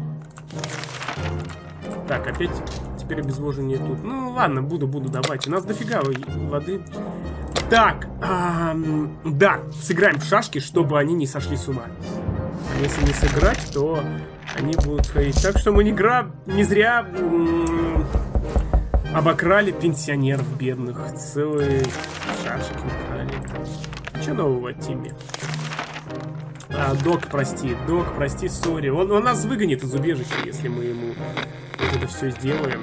A: Так, опять теперь обезвоживание тут. Ну, ладно, буду, буду, давайте. У нас дофига воды. Так, эм, да, сыграем в шашки, чтобы они не сошли с ума. А если не сыграть, то они будут ходить. Так что мы не, гра... не зря м-м, обокрали пенсионеров бедных. Целые шашки украли. Что нового в Тиме? А, Док, прости, Док, прости, сори. Он, он нас выгонит из убежища, если мы ему вот это все сделаем.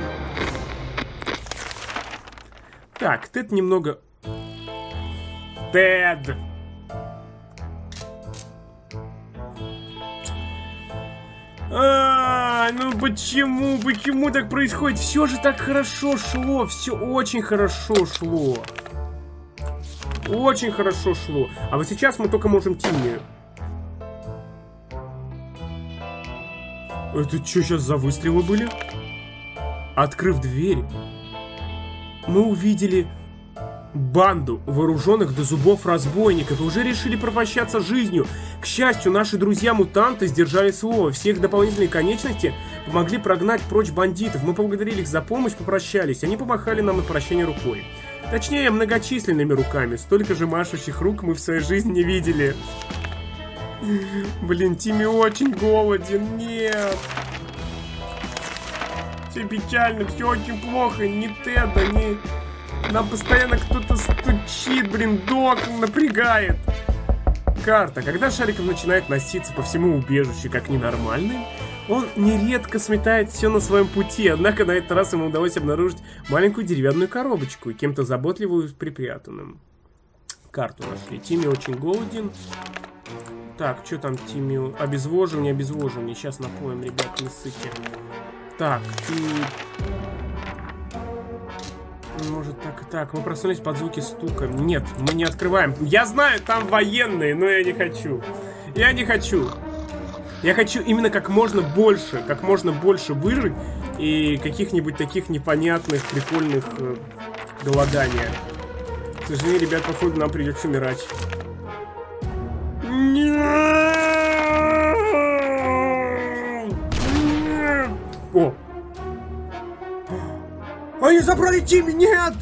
A: Так, Тед немного... Тед! А, ну почему, почему так происходит? Все же так хорошо шло, все очень хорошо шло. Очень хорошо шло. А вот сейчас мы только можем Тимми. Это что сейчас за выстрелы были? Открыв дверь, мы увидели банду вооруженных до зубов разбойников и уже решили попрощаться с жизнью. К счастью, наши друзья-мутанты сдержали слово. Все их дополнительные конечности помогли прогнать прочь бандитов. Мы поблагодарили их за помощь, попрощались. Они помахали нам на прощание рукой. Точнее, многочисленными руками. Столько же машущих рук мы в своей жизни не видели. Блин, Тимми очень голоден. Нет. Все печально, все очень плохо. Ни Теда, ни... Нам постоянно кто-то стучит, блин, Док напрягает. Карта. Когда Шариков начинает носиться по всему убежищу как ненормальный, он нередко сметает все на своем пути. Однако на этот раз ему удалось обнаружить маленькую деревянную коробочку и кем-то заботливую припрятанным. Карту нашли. Тимми очень голоден. Так, что там Тимми? Обезвоживание, обезвоживание. Сейчас напоим, ребят, не ссыте. Так, и... Может, так и так. Мы проснулись под звуки стука. Нет, мы не открываем. Я знаю, там военные, но я не хочу. Я не хочу. Я хочу именно как можно больше, как можно больше выжить и каких-нибудь таких непонятных, прикольных э, голодания. К сожалению, ребят, походу, нам придется умирать. Нет! Нет! О! Они забрали Тимми, нет!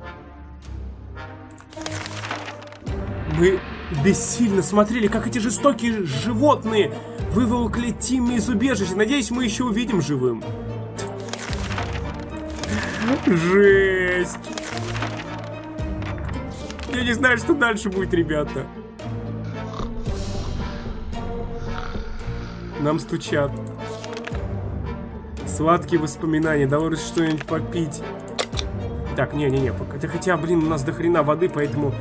A: Мы бессильно смотрели, как эти жестокие животные выволокли Тимми из убежища. Надеюсь, мы еще увидим живым. Жесть! Я не знаю, что дальше будет, ребята. Нам стучат. Сладкие воспоминания. Давай что-нибудь попить. Так, не-не-не. Это хотя, блин, у нас до хрена воды, поэтому...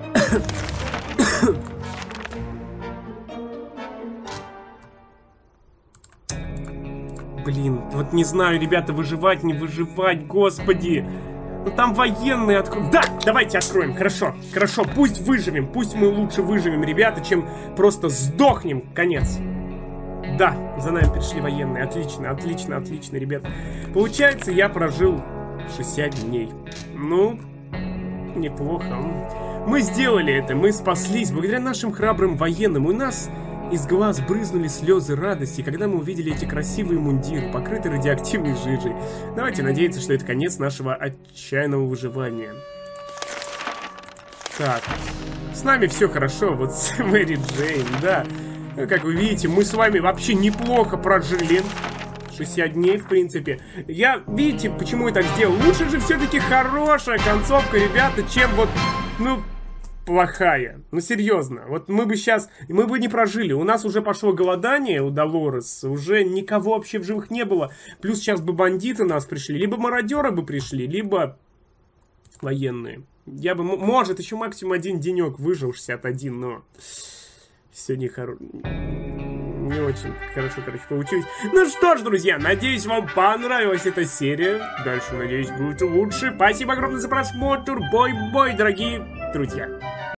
A: Блин, вот не знаю, ребята, выживать, не выживать, господи. Ну там военные откроют. Да, давайте откроем, хорошо, хорошо, пусть выживем. Пусть мы лучше выживем, ребята, чем просто сдохнем, конец. Да, за нами пришли военные. Отлично, отлично, отлично, ребят. Получается, я прожил шестьдесят дней. Ну, неплохо. Мы сделали это, мы спаслись благодаря нашим храбрым военным. У нас из глаз брызнули слезы радости, когда мы увидели эти красивые мундиры, покрытые радиоактивной жижей. Давайте надеяться, что это конец нашего отчаянного выживания. Так, с нами все хорошо, вот с Мэри Джейн, да. Ну, как вы видите, мы с вами вообще неплохо прожили. шестьдесят дней, в принципе. Я, видите, почему я так сделал? Лучше же все-таки хорошая концовка, ребята, чем вот, ну, плохая. Ну, серьезно. Вот мы бы сейчас, мы бы не прожили. У нас уже пошло голодание у Долорес. Уже никого вообще в живых не было. Плюс сейчас бы бандиты нас пришли. Либо мародеры бы пришли, либо военные. Я бы, может, еще максимум один денек выжил, шестьдесят один, но все не хоро... Не очень хорошо, короче, получилось. Ну что ж, друзья, надеюсь, вам понравилась эта серия. Дальше, надеюсь, будет лучше. Спасибо огромное за просмотр. Бой-бой, дорогие друзья.